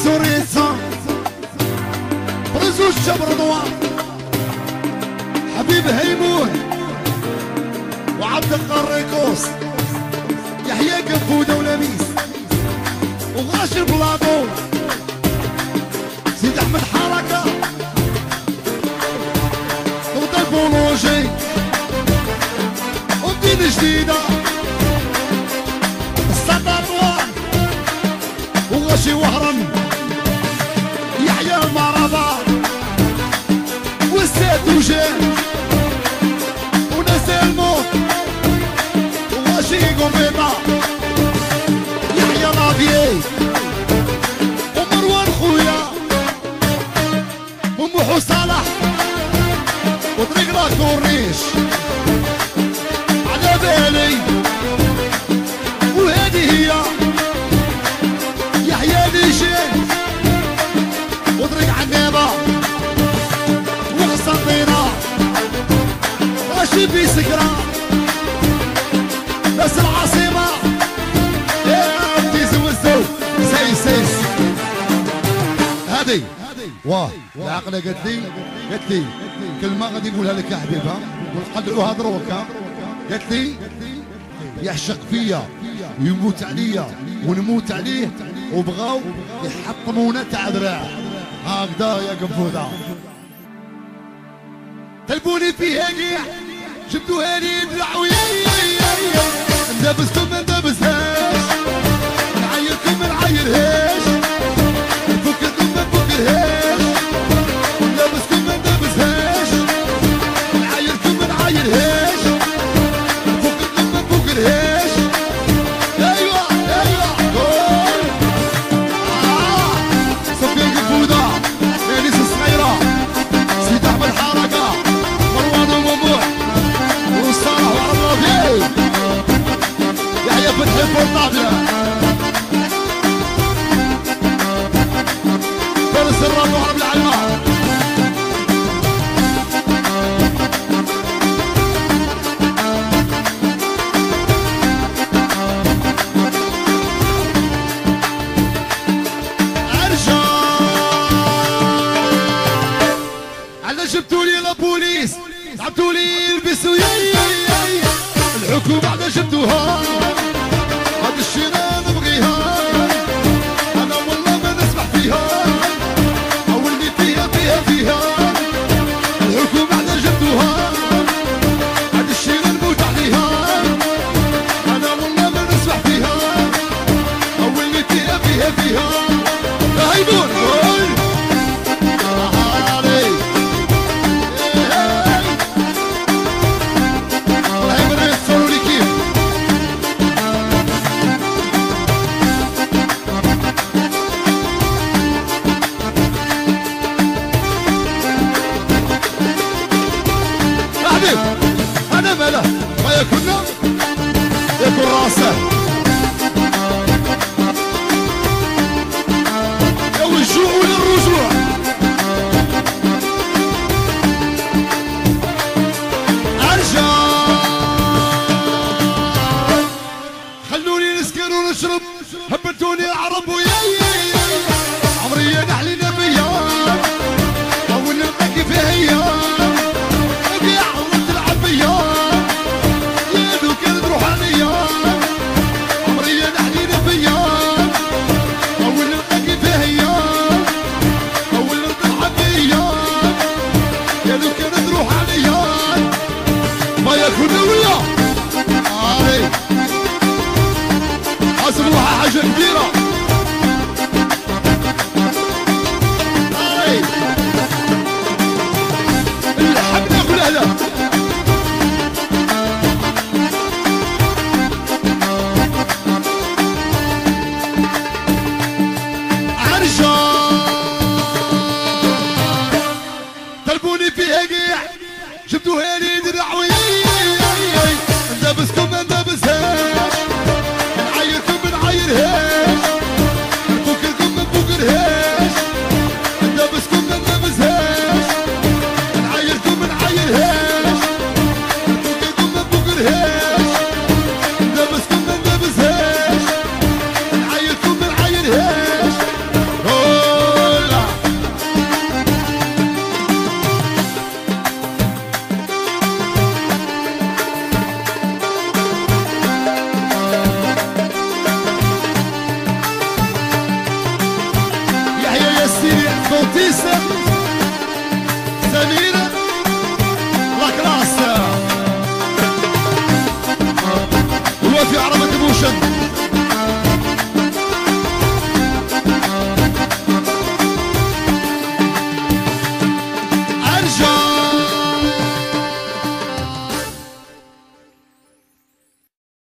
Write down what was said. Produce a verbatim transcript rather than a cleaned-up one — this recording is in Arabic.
سوريسا برزوش جبر ضوان حبيب هيمون وعبد القريكوس يحيى قنفوده ولميس وغاشر بلاطو سيد احمد حركه ضد البولوجي ومدينه جديده السطاطوان وغاشي وهران يحيى المرضى والسيد وجان وناس الموت وغاشي قنبيطه يحيى لافيي ومروان خويا ومحو صالح وطريق لا كورنيش على بالي وهذه هي يحيى ديشين وطريق عنابه وقسنطينه ماشي في سكره بس العاصمه يا بدي زوزو سي سيس هذه واه العقله قالت لي قالت لي كلمه غادي نقولها لك يا حبيبها ونقدروها دروكا قالت لي يعشق فيا يموت عليا ونموت عليه وبغاو يحطمونا تاع ذراع هكذا يا قنفوده طلبوني فيها كيع جبتوها لي دراع ندبسكم ما ندبسهاش نعيركم ما نعيرهاش نفكركم ما نفكرهاش ندبسكم ما ندبسهاش نعيركم ما نعيرهاش نفكركم ما نفكرهاش ايوا ايوا قول اه صفي قنفوده انيس الصغيره سيد احمد حركه مروان ومموح وصالح وعربي يحيى فتحي فورطابيا فارس الراب وعرب العلماء ارجع على جبتولي لابوليس عبتولي البسوا الحكومة على جبتوها هاد الشي انا نبغيها انا والله ما نسمح فيها اولني فيها فيها فيها الحكومة على جبتوها هاد الشي نموت عليها انا والله ما نسمح فيها اولني فيها فيها فيها هيمون أنا ماله ما يكون يكون راسه أو الجوع ولا الرجوع أرجع خلوني نسكر ونشرب هبتوني عرب وياي عمري نحلينا بيا أول نلقاك فيها هي حسبوها حاجة كبيرة الحب ناكل اهله عرجة طلبوني فيها قيع جبتوها لي درع وياي ندبسكم ما ندبسهاش نعيركم ما نعيرهاش نفكركم ما نفكرهاش ندبسكم ما ندبسهاش نعيركم ما نعيرهاش نفكركم ما نفكرهاش ندبسكم ما ندبسهاش نعيركم ما نعيرهاش برودكشن.